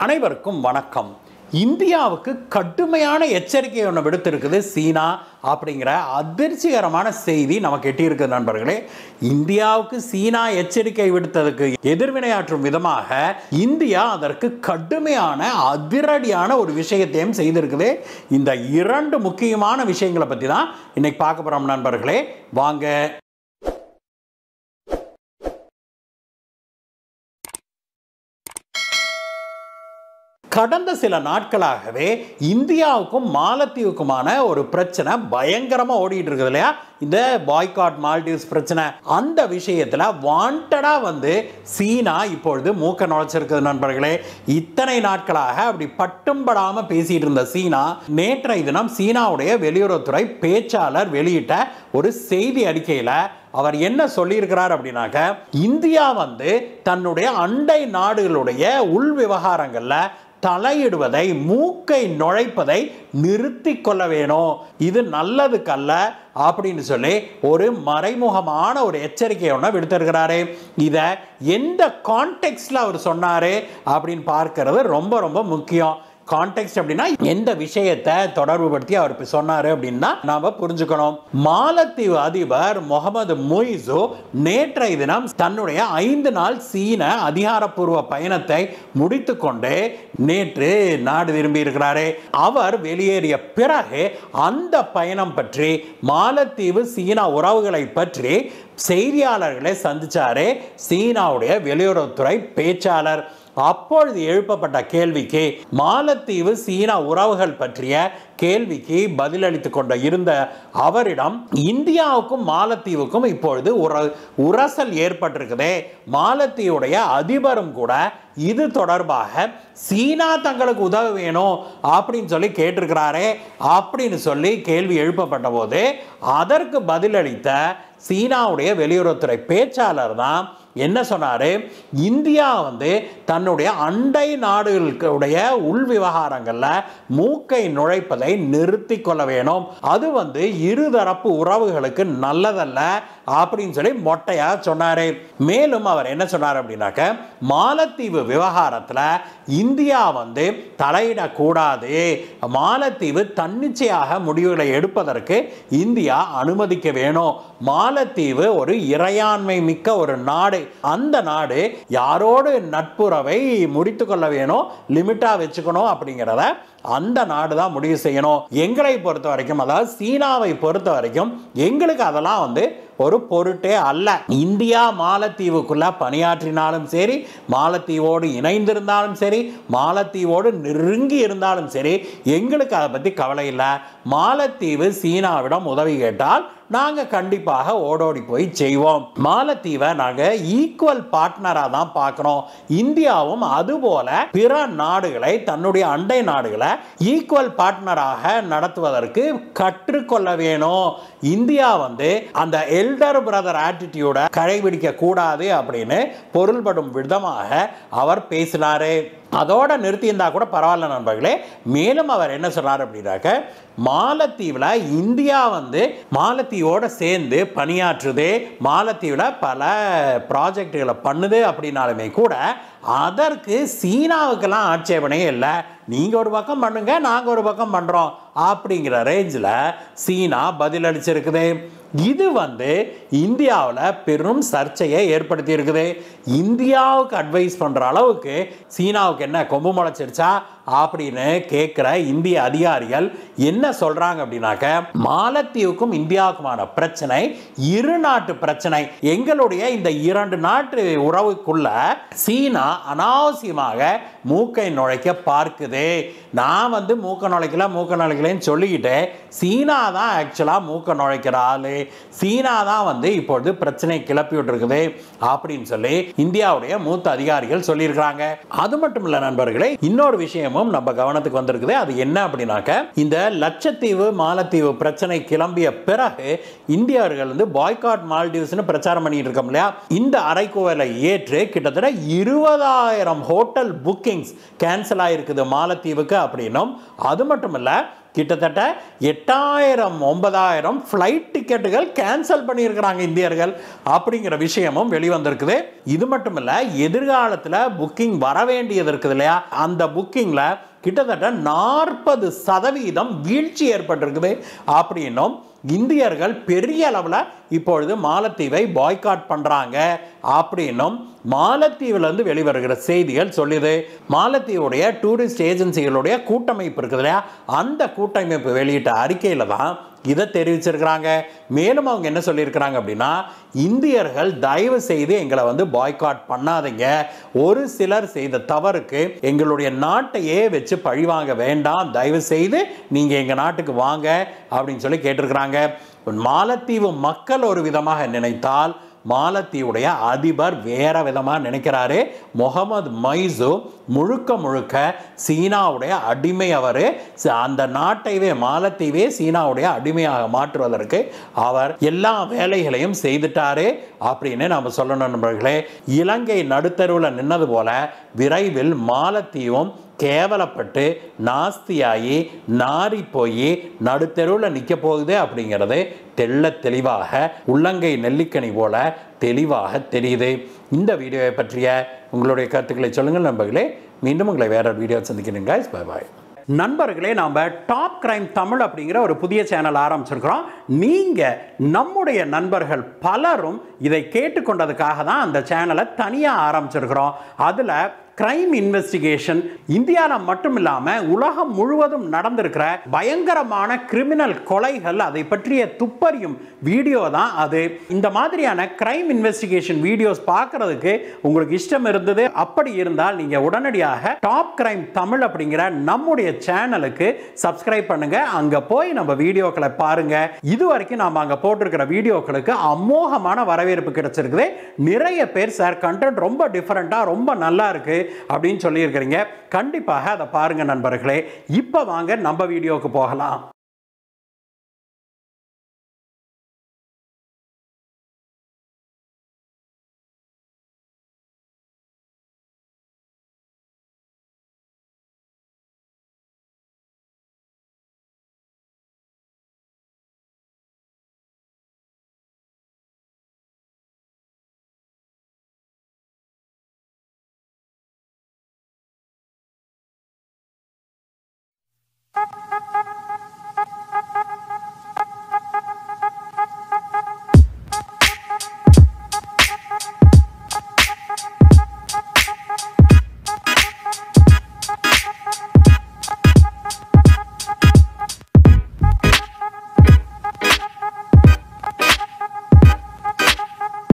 அனைவருக்கும் வணக்கம். இந்தியாவுக்கு கடுமையான எச்சரிக்கை ஒன்று விடுத்திருக்குது சீனா அப்படிங்கிற அதிர்ச்சிகரமான செய்தி நமக்கு எட்டியிருக்குது நண்பர்களே. இந்தியாவுக்கு சீனா எச்சரிக்கை விடுத்ததுக்கு எதிர்வினையாற்றும் விதமாக இந்தியா அதற்கு கடுமையான அதிரடியான ஒரு விஷயத்தையும் செய்திருக்குது. இந்த இரண்டு முக்கியமான விஷயங்களை பற்றி தான் இன்னைக்கு பார்க்க போறோம் நண்பர்களே. வாங்க. கடந்த சில நாட்களாகவே இந்தியாவுக்கும் மாலத்தீவுக்குமான ஒரு பிரச்சனை பயங்கரமா ஓடிட்டு இருக்குது இல்லையா? இந்த பாய்காட் மால்டீவ்ஸ் பிரச்சனை. அந்த விஷயத்துல வாண்டடா சீனா இப்பொழுது மூக்க நுழைச்சிருக்குது நண்பர்களே. இத்தனை நாட்களாக அப்படி பட்டும்படாம பேசிட்டு இருந்த சீனா நேற்றைய தினம் சீனாவுடைய வெளியுறவுத்துறை பேச்சாளர் வெளியிட்ட ஒரு செய்தி அறிக்கையில அவர் என்ன சொல்லியிருக்கிறார் அப்படின்னாக்க, இந்தியா தன்னுடைய அண்டை நாடுகளுடைய உள் விவகாரங்கள்ல தலையிடுவதை, மூக்கை நுழைப்பதை நிறுத்தி கொள்ள வேணும், இது நல்லதுக்கல்ல அப்படின்னு சொல்லி ஒரு மறைமுகமான ஒரு எச்சரிக்கை ஒன்று விடுத்திருக்கிறாரு. இதை எந்த கான்டெக்ட்ல அவர் சொன்னாரு அப்படின்னு பார்க்கிறது ரொம்ப ரொம்ப முக்கியம். கான்டெக்ஸ்ட் அப்படின்னா எந்த விஷயத்தை தொடர்பு படுத்தி அவர் சொன்னாரு அப்படின்னா நாம புரிஞ்சுக்கணும். மாலத்தீவு அதிபர் முகமது முய்ஸு நேற்றைய தினம் தன்னுடைய 5 நாள் சீன அதிகாரப்பூர்வ பயணத்தை முடித்துக்கொண்டு நேற்று நாடு திரும்பி இருக்கிறாரு. அவர் வெளியேறிய பிறகு அந்த பயணம் பற்றி, மாலத்தீவு சீனா உறவுகளை பற்றி செய்தியாளர்களை சந்திச்சாரு சீனாவுடைய வெளியுறவுத்துறை பேச்சாளர். அப்பொழுது எழுப்பப்பட்ட கேள்விக்கு, மாலத்தீவு சீனா உறவுகள் பற்றிய கேள்விக்கு பதிலளித்துக் கொண்ட இருந்த அவரிடம், இந்தியாவுக்கும் மாலத்தீவுக்கும் இப்பொழுது உரசல் ஏற்பட்டிருக்குதே, மாலத்தீவுடைய அதிபரும் கூட இது தொடர்பாக சீனா தங்களுக்கு உதவ வேணும் அப்படின்னு சொல்லி கேட்டிருக்கிறாரே அப்படின்னு சொல்லி கேள்வி எழுப்பப்பட்ட போது அதற்கு பதிலளித்த சீனாவுடைய வெளியுறவுத்துறை பேச்சாளர் தான் என்ன சொன்னாரு, இந்தியா தன்னுடைய அண்டை நாடுகளுடைய உள் விவகாரங்கள்ல மூக்கை நுழைப்பதை நிறுத்தி கொள்ள வேணும், அது இருதரப்பு உறவுகளுக்கு நல்லதல்ல அப்படின்னு சொல்லி மொட்டையா சொன்னாரு. மேலும் அவர் என்ன சொன்னார் அப்படின்னாக்க, மாலத்தீவு விவகாரத்துல இந்தியா தலையிடக்கூடாது, மாலத்தீவு தன்னிச்சையாக முடிவுகளை எடுப்பதற்கு இந்தியா அனுமதிக்க வேணும், மாலத்தீவு ஒரு இறையாண்மை மிக்க ஒரு நாடு, அந்த நாடு யாரோடு நட்புறவை முடித்து கொள்ள வேணும், லிமிட்டா வச்சுக்கணும் அப்படிங்கிறத அந்த நாடு தான் முடிவு செய்யணும். எங்களை பொறுத்த வரைக்கும், அதாவது சீனாவை பொறுத்த வரைக்கும் எங்களுக்கு அதெல்லாம் ஒரு பொருட்டே அல்ல. இந்தியா மாலத்தீவுக்குள்ள பணியாற்றினாலும் சரி, மாலத்தீவோடு இணைந்திருந்தாலும் சரி, மாலத்தீவோடு நெருங்கி இருந்தாலும் சரி, எங்களுக்கு அதை பற்றி கவலை இல்லை. மாலத்தீவு சீனாவிடம் உதவி கேட்டால் நாங்கள் கண்டிப்பாக ஓடோடி போய் செய்வோம். மாலத்தீவை நாங்கள் ஈக்குவல் பார்ட்னராக தான் பார்க்குறோம். இந்தியாவும் அதுபோல பிற நாடுகளை, தன்னுடைய அண்டை நாடுகளை ஈக்குவல் பார்ட்னராக நடத்துவதற்கு கற்றுக்கொள்ள வேணும். இந்தியா அந்த எல்டர் பிரதர் ஆட்டிடியூட கடைபிடிக்க கூடாது அப்படின்னு பொருள்படும் விதமாக அவர் பேசினாரு. அதோட நிறுத்தி இருந்தா கூட பரவாயில்ல நண்பர்களே. மேலும் அவர் என்ன சொன்னார் அப்படின்னாக்க, மாலத்தீவில் இந்தியா மாலத்தீவோட சேர்ந்து பணியாற்றுது, மாலத்தீவில் பல ப்ராஜெக்டுகளை பண்ணுது அப்படின்னாலுமே கூட அதற்கு சீனாவுக்கெல்லாம் ஆட்சேபனையே இல்லை, நீங்க ஒரு பக்கம் பண்ணுங்க, நாங்க ஒரு பக்கம் பண்றோம் அப்படிங்கிற ரேஞ்சில் சீனா பதிலளிச்சிருக்குது. இது இந்தியாவில் பெரும் சர்ச்சையை ஏற்படுத்தி இருக்குது. இந்தியாவுக்கு அட்வைஸ் பண்ற அளவுக்கு சீனாவுக்கு என்ன கொம்பு முளைச்சிருச்சா அப்படின்னு கேட்கிற இந்திய அதிகாரிகள் என்ன சொல்றாங்க அப்படின்னாக்க, மாலத்தீவுக்கும் இந்தியாவுக்குமான பிரச்சனை இரு நாட்டு பிரச்சனை, எங்களுடைய இந்த இரண்டு நாட்டு உறவுக்குள்ள சீனா அனாவசியமாக மூக்கை நுழைக்க பார்க்குது. நான் மூக்க நுழைக்கலன்னு சொல்லிக்கிட்டு சீனா தான் ஆக்சுவலா மூக்க நுழைக்கிற ஆளு, சீனா தான் இப்பொழுது பிரச்சனை கிளப்பி விட்டுருக்குது அப்படின்னு சொல்லி இந்தியாவுடைய மூத்த அதிகாரிகள் சொல்லியிருக்கிறாங்க. அது மட்டும் இல்ல நண்பர்களே, இன்னொரு விஷயமும் நம்ம கவனத்துக்கு வந்திருக்குது. அது என்ன அப்படின்னாக்க, இந்த லட்சத்தீவு மாலத்தீவு பிரச்சனை கிளம்பிய பிறகு இந்தியர்கள் பாய்காட் மால்டீவ்ஸ்னு பிரச்சாரம் பண்ணிட்டு இருக்கோம் இல்லையா, இந்த அறைகூவலை ஏற்று கிட்டத்தட்ட 20,000 ஹோட்டல் புக்கிங்ஸ் கேன்சல் ஆயிருக்குது மாலத்தீவுக்கு அப்படின்னும், அது மட்டும் இல்ல கிட்டத்தட்ட 8000 9000 ஃப்ளைட் டிக்கெட்டுகள் கேன்சல் பண்ணியிருக்கிறாங்க இந்தியர்கள் அப்படிங்கிற விஷயமும் வெளிவந்திருக்குது. இது மட்டும் இல்ல, எதிர்காலத்தில் புக்கிங் வர வேண்டியது இருக்குது இல்லையா, அந்த புக்கிங்ல கிட்டத்தட்ட 40% வீழ்ச்சி ஏற்பட்டிருக்குது அப்படின்னும் இந்தியர்கள் பெரிய அளவில் இப்பொழுது மாலத்தீவை பாய்காட் பண்றாங்க அப்படின்னும் மாலத்தீவிலிருந்து வெளிவருகிற செய்திகள் சொல்லுது. மாலத்தீவுடைய டூரிஸ்ட் ஏஜென்சிகளுடைய கூட்டமைப்பு இருக்குது இல்லையா, அந்த கூட்டமைப்பு வெளியிட்ட அறிக்கையில் தான் இதை தெரிவிச்சிருக்கிறாங்க. மேலும் அவங்க என்ன சொல்லியிருக்கிறாங்க அப்படின்னா, இந்தியர்கள் தயவு செய்து எங்களை பாய்காட் பண்ணாதீங்க, ஒரு சிலர் செய்த தவறுக்கு எங்களுடைய நாட்டையே வச்சு பழிவாங்க வேண்டாம், தயவு செய்து நீங்க எங்க நாட்டுக்கு வாங்க அப்படின்னு சொல்லி கேட்டிருக்கிறாங்க. மாலத்தீவு மக்கள் ஒரு விதமாக நினைத்தால் மாலத்தீவுடைய அதிபர் வேற விதமாக நினைக்கிறாரு. முகமது மைசூ முழுக்க முழுக்க சீனாவுடைய அடிமை. அவர் அந்த நாட்டையே மாலத்தீவே சீனாவுடைய அடிமையாக மாற்றுவதற்கு அவர் எல்லா வேலைகளையும் செய்துட்டாரு அப்படின்னு நாம சொல்லணும் நண்பர்களே. இலங்கை நடுத்தருவில் நின்னது போல விரைவில் மாலத்தீவும் கேவலப்பட்டு நாஸ்தியாகி நாரி போய் நடுத்தெருவில் நிற்க போகுது அப்படிங்கிறது தெள்ள தெளிவாக உள்ளங்கை நெல்லிக்கனி போல தெளிவாக தெரியுது. இந்த வீடியோவை பற்றிய உங்களுடைய கருத்துக்களை சொல்லுங்கள் நண்பர்களே. மீண்டும் உங்களை வேற வீடியோ சந்திக்கிறேன். பை பாய் நண்பர்களே. நாம் டாப் கிரைம் தமிழ் அப்படிங்கிற ஒரு புதிய சேனல் ஆரம்பிச்சிருக்கிறோம். நீங்கள் நம்முடைய நண்பர்கள் பலரும் இதை கேட்டுக்கொண்டதுக்காக தான் அந்த சேனலை தனியாக ஆரம்பிச்சிருக்கிறோம். அதில் கிரைம் இன்வெஸ்டிகேஷன் இந்தியாவில் மட்டும் இல்லாமல் உலகம் முழுவதும் நடந்திருக்கிற பயங்கரமான கிரிமினல் கொலைகள் அதை பற்றிய துப்பறியும் வீடியோ தான் அது. இந்த மாதிரியான கிரைம் இன்வெஸ்டிகேஷன் வீடியோஸ் பார்க்கறதுக்கு உங்களுக்கு இஷ்டம் இருந்தது, அப்படி இருந்தால் நீங்கள் உடனடியாக டாப் கிரைம் தமிழ் அப்படிங்கிற நம்முடைய சேனலுக்கு சப்ஸ்கிரைப் பண்ணுங்க. அங்கே போய் நம்ம வீடியோக்களை பாருங்க. இது வரைக்கும் நாம் அங்கே போட்டிருக்கிற வீடியோக்களுக்கு அமோகமான வரவேற்பு கிடைச்சிருக்குது. நிறைய பேர் சார் கண்டென்ட் ரொம்ப டிஃபரெண்டாக ரொம்ப நல்லா இருக்கு அப்படின்னு சொல்லியிருக்கிறீங்க. கண்டிப்பாக அதை பாருங்க நண்பர்களே. இப்போ வாங்க நம்ம வீடியோக்கு போகலாம்.